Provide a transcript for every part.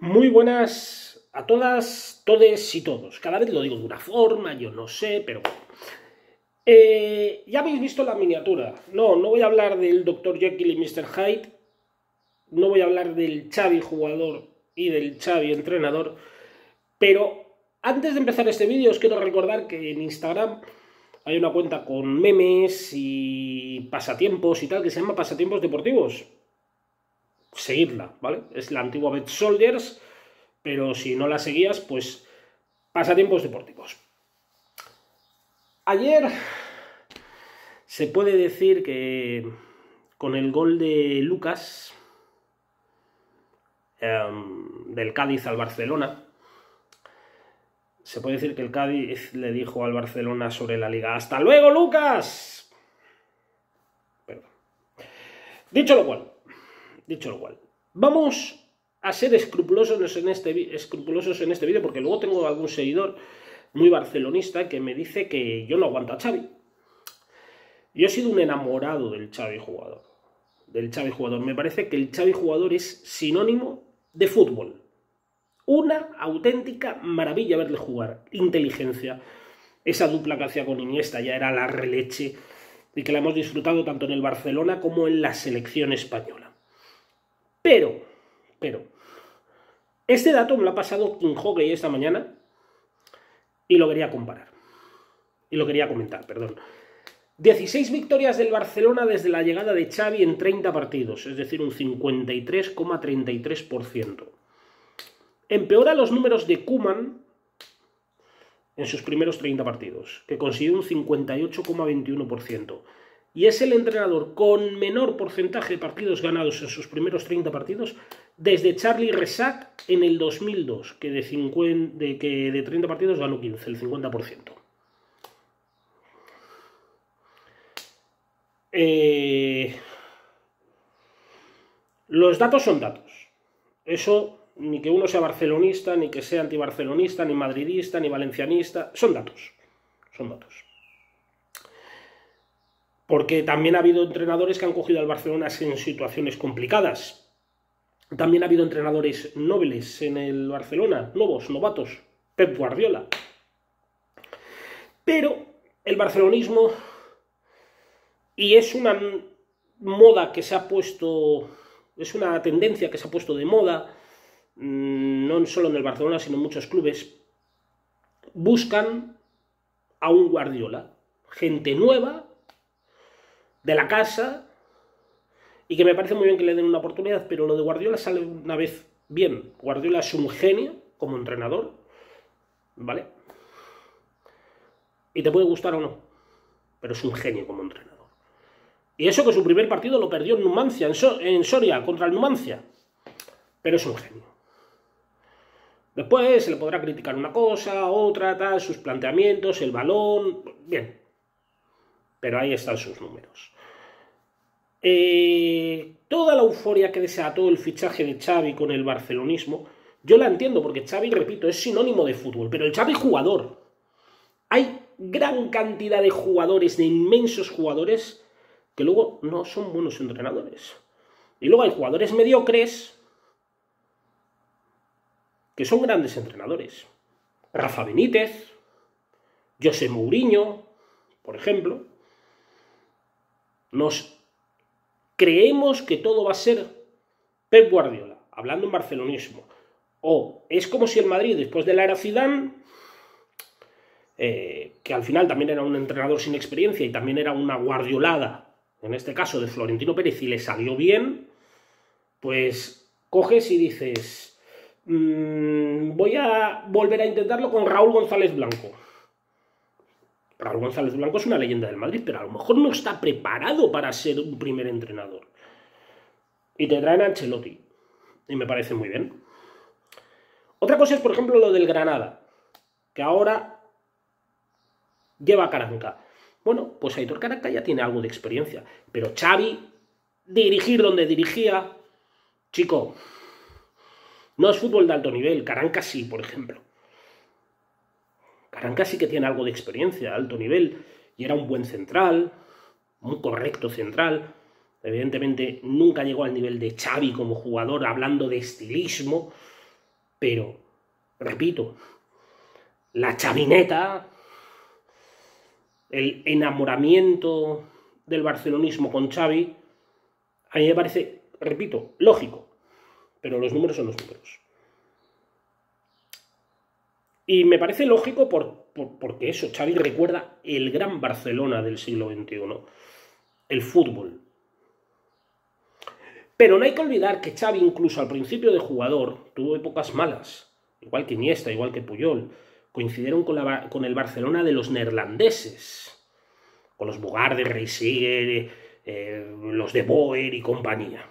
Muy buenas a todas, todes y todos. Cada vez lo digo de una forma, yo no sé, pero bueno. Ya habéis visto la miniatura. No voy a hablar del Dr. Jekyll y Mr. Hyde. No voy a hablar del Xavi jugador y del Xavi entrenador. Pero antes de empezar este vídeo os quiero recordar que en Instagram hay una cuenta con memes y pasatiempos y tal que se llama Pasatiempos Deportivos. Seguidla, ¿vale? Es la antigua Bet Soldiers, pero si no la seguías, pues Pasatiempos Deportivos. Ayer se puede decir que con el gol de Lucas del Cádiz al Barcelona, se puede decir que el Cádiz le dijo al Barcelona sobre la Liga: ¡hasta luego, Lucas! Perdón. Dicho lo cual, vamos a ser escrupulosos en este vídeo, porque luego tengo algún seguidor muy barcelonista que me dice que yo no aguanto a Xavi. Yo he sido un enamorado del Xavi jugador. Me parece que el Xavi jugador es sinónimo de fútbol. Una auténtica maravilla verle jugar. Inteligencia. Esa dupla que hacía con Iniesta ya era la releche y que la hemos disfrutado tanto en el Barcelona como en la selección española. Pero, este dato me lo ha pasado King Hockey esta mañana y lo quería comentar, perdón. 16 victorias del Barcelona desde la llegada de Xavi en 30 partidos, es decir, un 53,33%. Empeora los números de Koeman en sus primeros 30 partidos, que consiguió un 58,21%. Y es el entrenador con menor porcentaje de partidos ganados en sus primeros 30 partidos desde Charlie Ressac en el 2002, que de 30 partidos ganó 15, el 50%. Los datos son datos. Eso, ni que uno sea barcelonista, ni que sea antibarcelonista, ni madridista, ni valencianista, son datos. Porque también ha habido entrenadores que han cogido al Barcelona en situaciones complicadas. También ha habido entrenadores nobles en el Barcelona, novatos, Pep Guardiola. Pero el barcelonismo, y es una moda que se ha puesto, es una tendencia que se ha puesto de moda, no solo en el Barcelona, sino en muchos clubes, buscan a un Guardiola, gente nueva, de la casa, y que me parece muy bien que le den una oportunidad, pero lo de Guardiola sale una vez bien. Guardiola es un genio como entrenador, ¿vale? Y te puede gustar o no, pero es un genio como entrenador. Y eso que su primer partido lo perdió en Numancia, en Soria, contra el Numancia, pero es un genio. Después se le podrá criticar una cosa, otra, tal, sus planteamientos, el balón, bien, pero ahí están sus números. Toda la euforia que desató el fichaje de Xavi con el barcelonismo, yo la entiendo, porque Xavi, repito, es sinónimo de fútbol, pero el Xavi jugador. Hay gran cantidad de jugadores, de inmensos jugadores, que luego no son buenos entrenadores. Y luego hay jugadores mediocres que son grandes entrenadores. Rafa Benítez, José Mourinho, por ejemplo. Nos creemos que todo va a ser Pep Guardiola, hablando en barcelonismo. O es como si el Madrid, después de la era Zidane, que al final también era un entrenador sin experiencia y también era una guardiolada, en este caso de Florentino Pérez, y le salió bien, pues coges y dices: voy a volver a intentarlo con Raúl González Blanco. Raúl González Blanco es una leyenda del Madrid, pero a lo mejor no está preparado para ser un primer entrenador. Y te traen a Ancelotti. Y me parece muy bien. Otra cosa es, por ejemplo, lo del Granada, que ahora lleva a Caranca. Bueno, pues Aitor Caranca ya tiene algo de experiencia. Pero Xavi, dirigir donde dirigía, chico, no es fútbol de alto nivel. Caranca sí, por ejemplo. Caranca sí que tiene algo de experiencia, alto nivel, y era un buen central, un correcto central. Evidentemente nunca llegó al nivel de Xavi como jugador, hablando de estilismo, Pero, repito, la chavineta, el enamoramiento del barcelonismo con Xavi, a mí me parece, repito, lógico, pero los números son los números. Y me parece lógico porque eso, Xavi recuerda el gran Barcelona del siglo XXI, el fútbol. Pero no hay que olvidar que Xavi, incluso al principio de jugador, tuvo épocas malas, igual que Iniesta, igual que Puyol. Coincidieron con el Barcelona de los neerlandeses, con los Bogarde, Reisiger, los de Boer y compañía.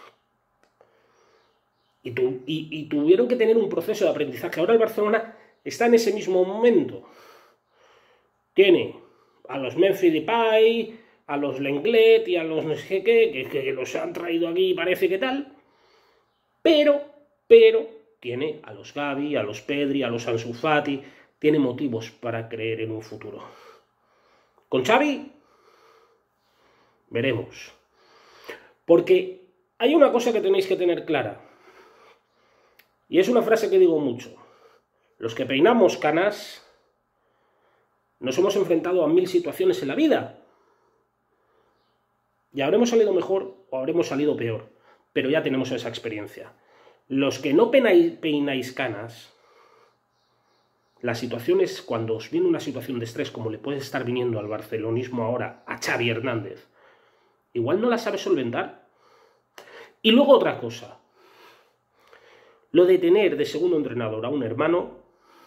Y tuvieron que tener un proceso de aprendizaje. Ahora el Barcelona está en ese mismo momento. Tiene a los Memphis Depay, a los Lenglet y a los no sé qué, que los han traído aquí y parece que tal, pero tiene a los Gavi, a los Pedri, a los Ansu Fati, tiene motivos para creer en un futuro. Con Xavi, veremos. Porque hay una cosa que tenéis que tener clara, y es una frase que digo mucho. Los que peinamos canas nos hemos enfrentado a 1000 situaciones en la vida. Y habremos salido mejor o habremos salido peor, pero ya tenemos esa experiencia. Los que no peináis canas, las situaciones, cuando os viene una situación de estrés, como le puede estar viniendo al barcelonismo ahora a Xavi Hernández, igual no la sabes solventar. Y luego otra cosa, lo de tener de segundo entrenador a un hermano,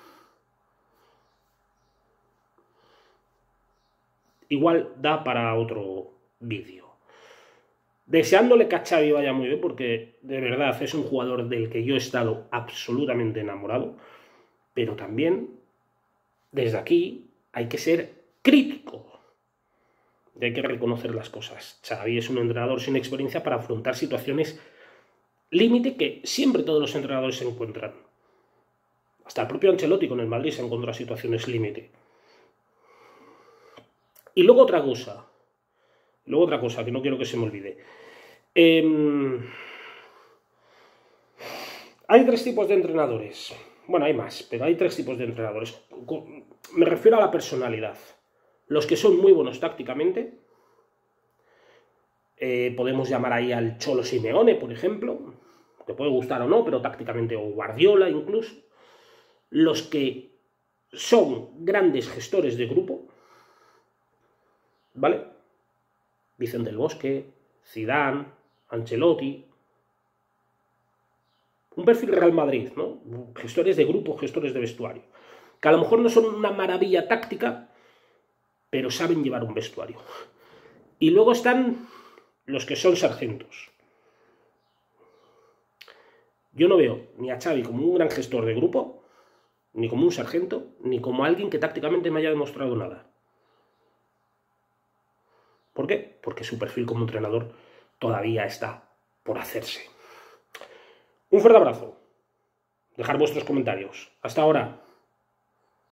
igual da para otro vídeo. Deseándole que a Xavi vaya muy bien, porque de verdad es un jugador del que yo he estado absolutamente enamorado, pero también desde aquí hay que ser crítico, y hay que reconocer las cosas. Xavi es un entrenador sin experiencia para afrontar situaciones límite que siempre todos los entrenadores se encuentran. Hasta el propio Ancelotti con el Madrid se encontró a situaciones límite. Y luego otra cosa que no quiero que se me olvide. Hay 3 tipos de entrenadores. Bueno, hay más, pero hay 3 tipos de entrenadores. Me refiero a la personalidad. Los que son muy buenos tácticamente. Podemos llamar ahí al Cholo Simeone, por ejemplo. Te puede gustar o no, pero tácticamente, o Guardiola incluso. Los que son grandes gestores de grupo, ¿vale? Vicente del Bosque, Zidane, Ancelotti. Un perfil Real Madrid, ¿no? Gestores de grupo, gestores de vestuario. Que a lo mejor no son una maravilla táctica, pero saben llevar un vestuario. Y luego están los que son sargentos. Yo no veo ni a Xavi como un gran gestor de grupo, ni como un sargento, ni como alguien que tácticamente me haya demostrado nada. ¿Por qué? Porque su perfil como entrenador todavía está por hacerse. Un fuerte abrazo. Dejar vuestros comentarios. Hasta ahora.